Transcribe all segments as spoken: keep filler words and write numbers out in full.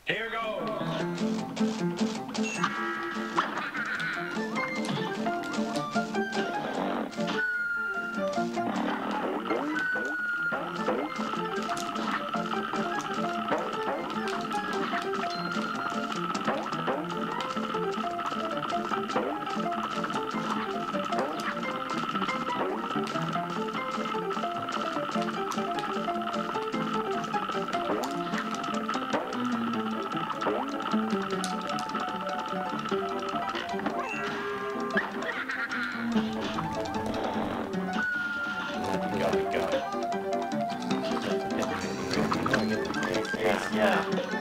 Here goes. Yeah.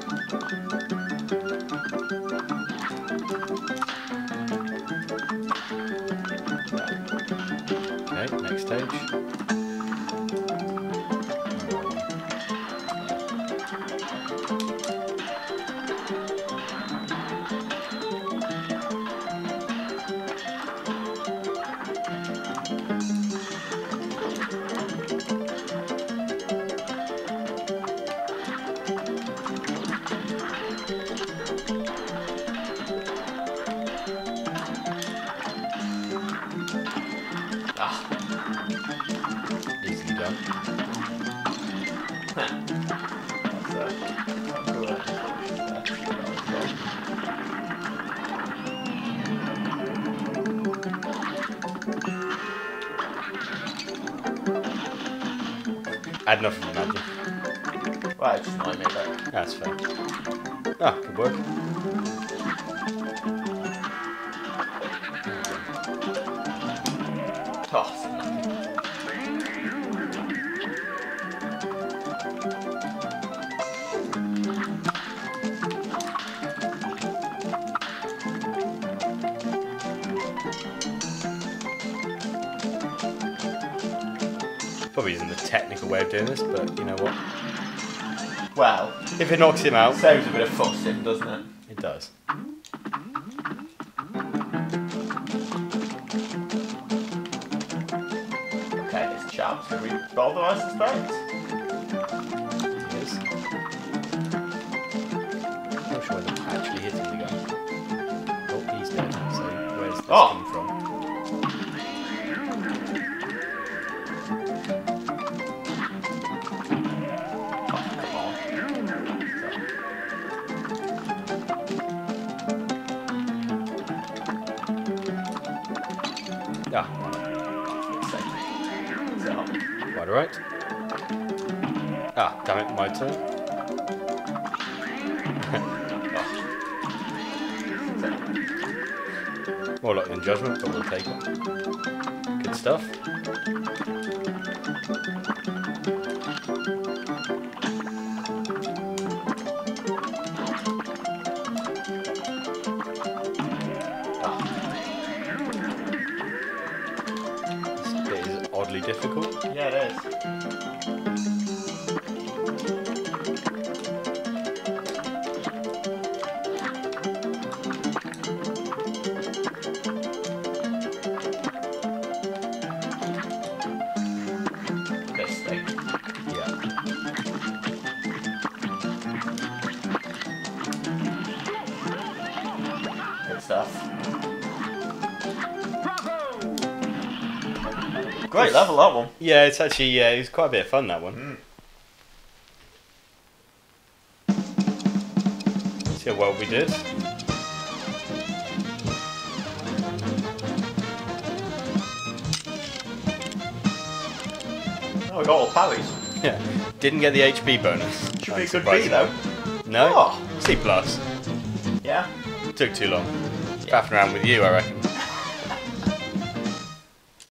Okay, next stage. Easily done. Add nothing, imagine. Well, I just might make that. That's fair. Ah, good work. Toss. Probably isn't the technical way of doing this, but you know what? Well, If it knocks him out, saves a bit of fussing, doesn't it? it does. Okay, this chap's gonna be bothered, I suspect. It is. Not sure whether I'm actually hitting the guy. Oh, he's dead. So where's this Oh. come from? Ah, quite alright. Ah, damn it, my turn. More luck than judgment, but we'll take it. Good stuff. This bit is oddly difficult. Yeah, it is. This thing. Yeah. Good stuff. Great level, that one. Yeah, it's actually, yeah, it was quite a bit of fun, that one. Mm. See how well we did. Oh, we got all parries. Yeah. Didn't get the H P bonus. Should be a good B, though. No? Oh. C plus. Yeah. Took too long. Faffing around with you, I reckon.